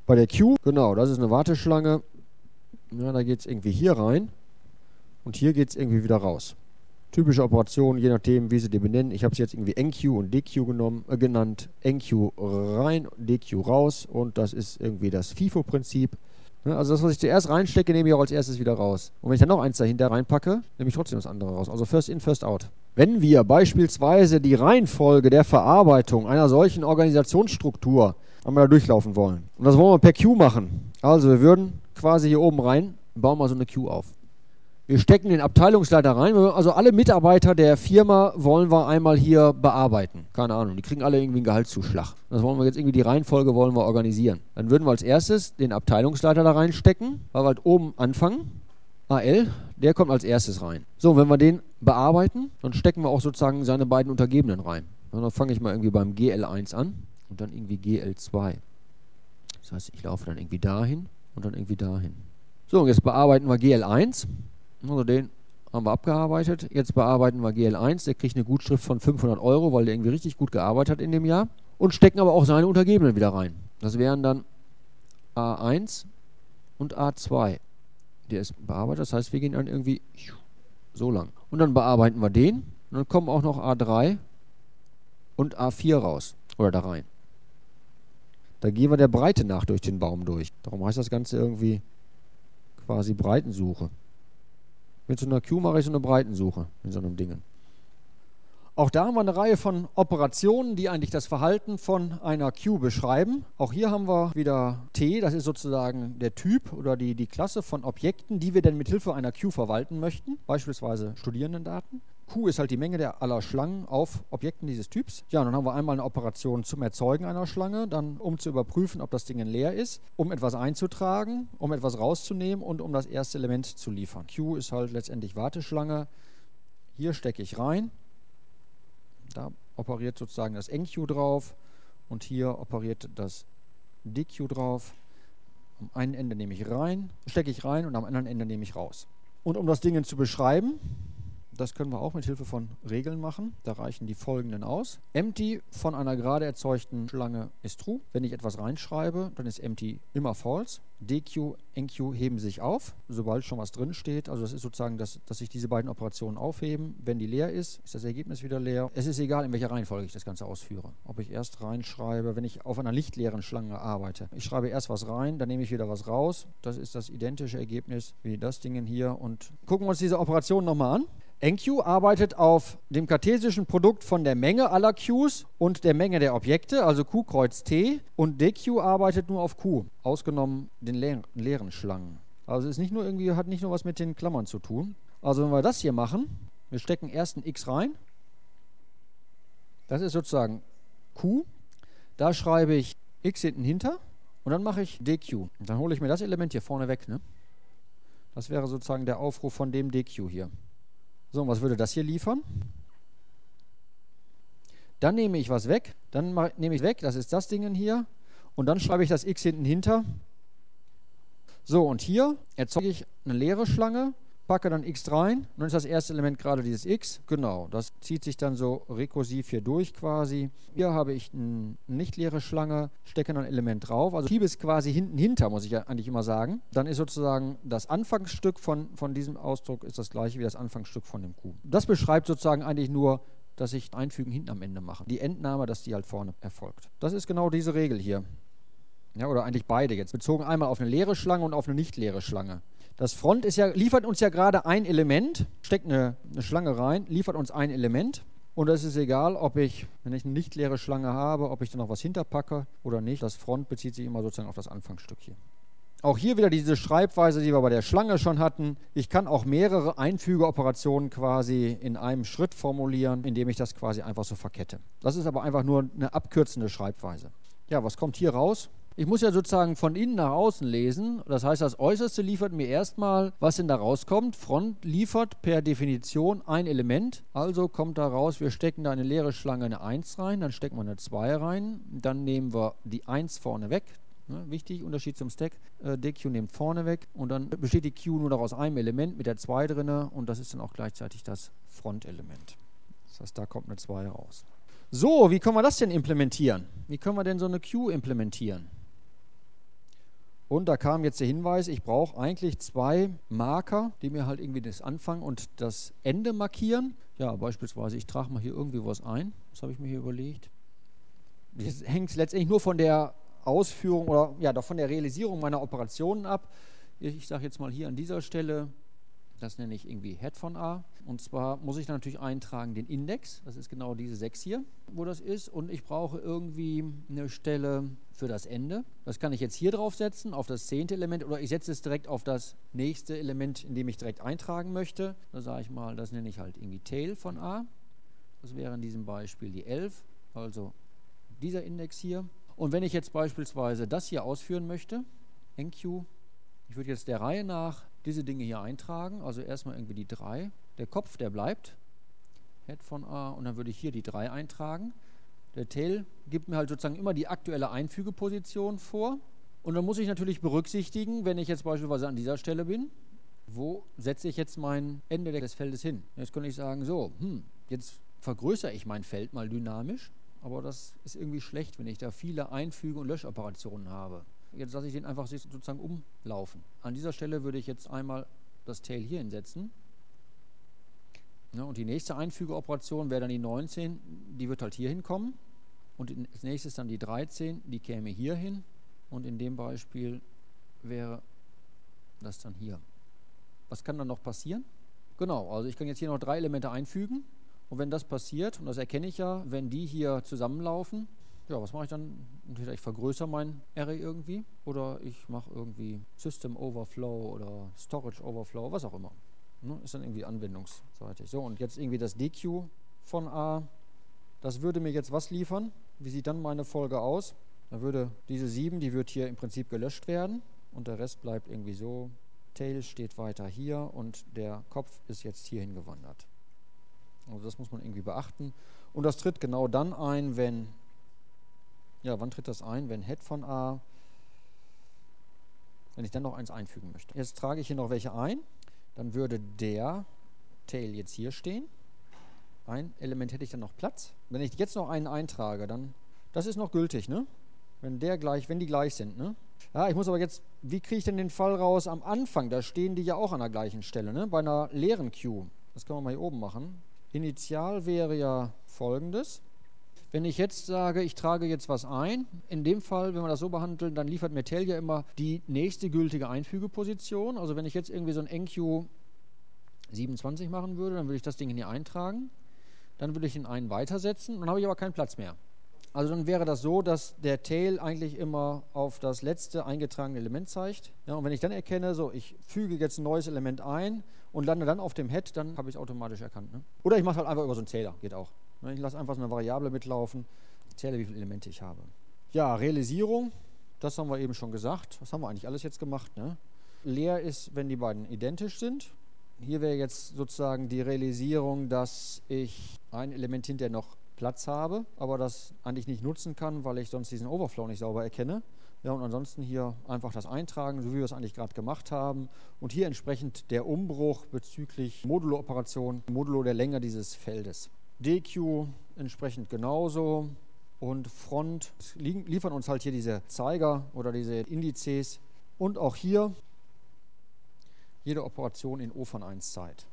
Bei der Queue, genau, das ist eine Warteschlange. Ja, da geht es irgendwie hier rein und hier geht es irgendwie wieder raus. Typische Operation, je nachdem, wie sie die benennen. Ich habe es jetzt irgendwie NQ und DQ genannt. NQ rein, DQ raus und das ist irgendwie das FIFO-Prinzip. Also das, was ich zuerst reinstecke, nehme ich auch als erstes wieder raus. Und wenn ich dann noch eins dahinter reinpacke, nehme ich trotzdem das andere raus. Also first in, first out. Wenn wir beispielsweise die Reihenfolge der Verarbeitung einer solchen Organisationsstruktur einmal da durchlaufen wollen, und das wollen wir per Queue machen. Also wir würden quasi hier oben rein, bauen mal so eine Queue auf. Wir stecken den Abteilungsleiter rein, also alle Mitarbeiter der Firma wollen wir einmal hier bearbeiten. Keine Ahnung, die kriegen alle irgendwie einen Gehaltszuschlag. Das wollen wir jetzt irgendwie, die Reihenfolge wollen wir organisieren. Dann würden wir als erstes den Abteilungsleiter da reinstecken, weil wir halt oben anfangen. AL, der kommt als erstes rein. So, wenn wir den bearbeiten, dann stecken wir auch sozusagen seine beiden Untergebenen rein. Und dann fange ich mal irgendwie beim GL1 an und dann irgendwie GL2. Das heißt, ich laufe dann irgendwie dahin und dann irgendwie dahin. So, und jetzt bearbeiten wir GL1. Also den haben wir abgearbeitet. Jetzt bearbeiten wir GL1. Der kriegt eine Gutschrift von 500 €, weil der irgendwie richtig gut gearbeitet hat in dem Jahr. Und stecken aber auch seine Untergebenen wieder rein. Das wären dann A1 und A2. Der ist bearbeitet, das heißt, wir gehen dann irgendwie so lang. Und dann bearbeiten wir den. Und dann kommen auch noch A3 und A4 raus. Oder da rein. Da gehen wir der Breite nach durch den Baum durch. Darum heißt das Ganze irgendwie quasi Breitensuche. Mit so einer Queue mache ich so eine Breitensuche in so einem Ding. Auch da haben wir eine Reihe von Operationen, die eigentlich das Verhalten von einer Queue beschreiben. Auch hier haben wir wieder T, das ist sozusagen der Typ oder die Klasse von Objekten, die wir denn mit Hilfe einer Queue verwalten möchten, beispielsweise Studierendendaten. Q ist halt die Menge aller Schlangen auf Objekten dieses Typs. Ja, und dann haben wir einmal eine Operation zum Erzeugen einer Schlange, dann um zu überprüfen, ob das Ding leer ist, um etwas einzutragen, um etwas rauszunehmen und um das erste Element zu liefern. Q ist halt letztendlich Warteschlange. Hier stecke ich rein. Da operiert sozusagen das NQ drauf und hier operiert das DQ drauf. Am einen Ende nehme ich rein, stecke ich rein und am anderen Ende nehme ich raus. Und um das Ding zu beschreiben, das können wir auch mit Hilfe von Regeln machen. Da reichen die folgenden aus. Empty von einer gerade erzeugten Schlange ist true. Wenn ich etwas reinschreibe, dann ist empty immer false. DQ, NQ heben sich auf, sobald schon was drin steht. Also das ist sozusagen, dass sich diese beiden Operationen aufheben. Wenn die leer ist das Ergebnis wieder leer. Es ist egal, in welcher Reihenfolge ich das Ganze ausführe. Ob ich erst reinschreibe, wenn ich auf einer lichtleeren Schlange arbeite. Ich schreibe erst was rein, dann nehme ich wieder was raus. Das ist das identische Ergebnis wie das Ding hier. Und gucken wir uns diese Operation nochmal an. NQ arbeitet auf dem kartesischen Produkt von der Menge aller Qs und der Menge der Objekte, also Q kreuz T, und DQ arbeitet nur auf Q, ausgenommen den leeren Schlangen. Also es ist nicht nur irgendwie, hat nicht nur was mit den Klammern zu tun. Also wenn wir das hier machen, wir stecken erst ein X rein, das ist sozusagen Q, da schreibe ich X hinten hinter und dann mache ich DQ. Und dann hole ich mir das Element hier vorne weg, ne? Das wäre sozusagen der Aufruf von dem DQ hier. So, und was würde das hier liefern? Dann nehme ich was weg, dann nehme ich weg, das ist das Ding hier, und dann schreibe ich das X hinten hinter. So, und hier erzeuge ich eine leere Schlange, packe dann X rein, und dann ist das erste Element gerade dieses X. Genau, das zieht sich dann so rekursiv hier durch quasi. Hier habe ich eine nicht leere Schlange, stecke dann ein Element drauf. Also schiebe es quasi hinten hinter, muss ich ja eigentlich immer sagen. Dann ist sozusagen das Anfangsstück von diesem Ausdruck ist das gleiche wie das Anfangsstück von dem Q. Das beschreibt sozusagen eigentlich nur, dass ich Einfügen hinten am Ende mache. Die Entnahme, dass die halt vorne erfolgt. Das ist genau diese Regel hier. Ja, oder eigentlich beide jetzt. Bezogen einmal auf eine leere Schlange und auf eine nicht leere Schlange. Das Front ist liefert uns ja gerade ein Element, steckt eine Schlange rein, liefert uns ein Element. Und es ist egal, ob ich, wenn ich eine nicht leere Schlange habe, ob ich da noch was hinterpacke oder nicht. Das Front bezieht sich immer sozusagen auf das Anfangsstück hier. Auch hier wieder diese Schreibweise, die wir bei der Schlange schon hatten. Ich kann auch mehrere Einfügeoperationen quasi in einem Schritt formulieren, indem ich das quasi einfach so verkette. Das ist aber einfach nur eine abkürzende Schreibweise. Ja, was kommt hier raus? Ich muss ja sozusagen von innen nach außen lesen. Das heißt, das Äußerste liefert mir erstmal, was denn da rauskommt. Front liefert per Definition ein Element. Also kommt da raus, wir stecken da eine leere Schlange eine 1 rein, dann stecken wir eine 2 rein. Dann nehmen wir die 1 vorne weg. Ne, wichtig, Unterschied zum Stack. DQ nimmt vorne weg und dann besteht die Q nur noch aus einem Element mit der 2 drin und das ist dann auch gleichzeitig das Frontelement. Das heißt, da kommt eine 2 raus. So, wie können wir das denn implementieren? Wie können wir denn so eine Q implementieren? Und da kam jetzt der Hinweis, ich brauche eigentlich zwei Marker, die mir halt irgendwie das Anfang und das Ende markieren. Ja, beispielsweise, ich trage mal hier irgendwie was ein. Das habe ich mir hier überlegt. Das hängt letztendlich nur von der Ausführung oder ja, von der Realisierung meiner Operationen ab. Ich sage jetzt mal hier an dieser Stelle, das nenne ich irgendwie Head von A. Und zwar muss ich natürlich eintragen den Index. Das ist genau diese 6 hier, wo das ist. Und ich brauche irgendwie eine Stelle für das Ende. Das kann ich jetzt hier drauf setzen, auf das 10. Element. Oder ich setze es direkt auf das nächste Element, in dem ich direkt eintragen möchte. Da sage ich mal, das nenne ich halt irgendwie Tail von A. Das wäre in diesem Beispiel die 11. Also dieser Index hier. Und wenn ich jetzt beispielsweise das hier ausführen möchte, enqueue, ich würde jetzt der Reihe nach diese Dinge hier eintragen, also erstmal irgendwie die 3. Der Kopf, der bleibt, Head von A, und dann würde ich hier die 3 eintragen. Der Tail gibt mir halt sozusagen immer die aktuelle Einfügeposition vor. Und dann muss ich natürlich berücksichtigen, wenn ich jetzt beispielsweise an dieser Stelle bin, wo setze ich jetzt mein Ende des Feldes hin? Jetzt könnte ich sagen, so, jetzt vergrößere ich mein Feld mal dynamisch, aber das ist irgendwie schlecht, wenn ich da viele Einfüge- und Löschoperationen habe. Jetzt lasse ich den einfach sozusagen umlaufen. An dieser Stelle würde ich jetzt einmal das Tail hier hinsetzen. Ja, und die nächste Einfügeoperation wäre dann die 19, die wird halt hier hinkommen. Und als nächstes dann die 13, die käme hier hin. Und in dem Beispiel wäre das dann hier. Was kann dann noch passieren? Genau, also ich kann jetzt hier noch 3 Elemente einfügen. Und wenn das passiert, und das erkenne ich ja, wenn die hier zusammenlaufen, ja, was mache ich dann? Entweder ich vergrößere mein Array irgendwie oder ich mache irgendwie System Overflow oder Storage Overflow, was auch immer. Ne? Ist dann irgendwie anwendungsseitig. So, und jetzt irgendwie das dequeue von A. Das würde mir jetzt was liefern? Wie sieht dann meine Folge aus? Da würde diese 7, die wird hier im Prinzip gelöscht werden und der Rest bleibt irgendwie so. Tail steht weiter hier und der Kopf ist jetzt hierhin gewandert. Also das muss man irgendwie beachten. Und das tritt genau dann ein, wenn... Ja, wann tritt das ein? Wenn Head von A, wenn ich dann noch eins einfügen möchte. Jetzt trage ich hier noch welche ein. Dann würde der Tail jetzt hier stehen. Ein Element hätte ich dann noch Platz. Wenn ich jetzt noch einen eintrage, dann, das ist noch gültig, ne? Wenn die gleich sind, ne? Ja, ich muss aber jetzt, wie kriege ich denn den Fall raus am Anfang? Da stehen die ja auch an der gleichen Stelle, ne? Bei einer leeren Queue. Das können wir mal hier oben machen. Initial wäre ja folgendes. Wenn ich jetzt sage, ich trage jetzt was ein, in dem Fall, wenn wir das so behandeln, dann liefert mir Tail ja immer die nächste gültige Einfügeposition. Also wenn ich jetzt irgendwie so ein enqueue 27 machen würde, dann würde ich das Ding hier eintragen. Dann würde ich den einen weitersetzen, dann habe ich aber keinen Platz mehr. Also dann wäre das so, dass der Tail eigentlich immer auf das letzte eingetragene Element zeigt. Ja, und wenn ich dann erkenne, so ich füge jetzt ein neues Element ein und lande dann auf dem Head, dann habe ich es automatisch erkannt. Ne? Oder ich mache halt einfach über so einen Zähler, geht auch. Ich lasse einfach so eine Variable mitlaufen, zähle, wie viele Elemente ich habe. Ja, Realisierung, das haben wir eben schon gesagt. Das haben wir eigentlich alles jetzt gemacht. Ne? Leer ist, wenn die beiden identisch sind. Hier wäre jetzt sozusagen die Realisierung, dass ich ein Element hinterher noch Platz habe, aber das eigentlich nicht nutzen kann, weil ich sonst diesen Overflow nicht sauber erkenne. Ja, und ansonsten hier einfach das eintragen, so wie wir es eigentlich gerade gemacht haben. Und hier entsprechend der Umbruch bezüglich Modulo-Operation, Modulo der Länge dieses Feldes. dequeue entsprechend genauso. Und Front liefern uns halt hier diese Zeiger oder diese Indizes. Und auch hier jede Operation in O von 1 Zeit.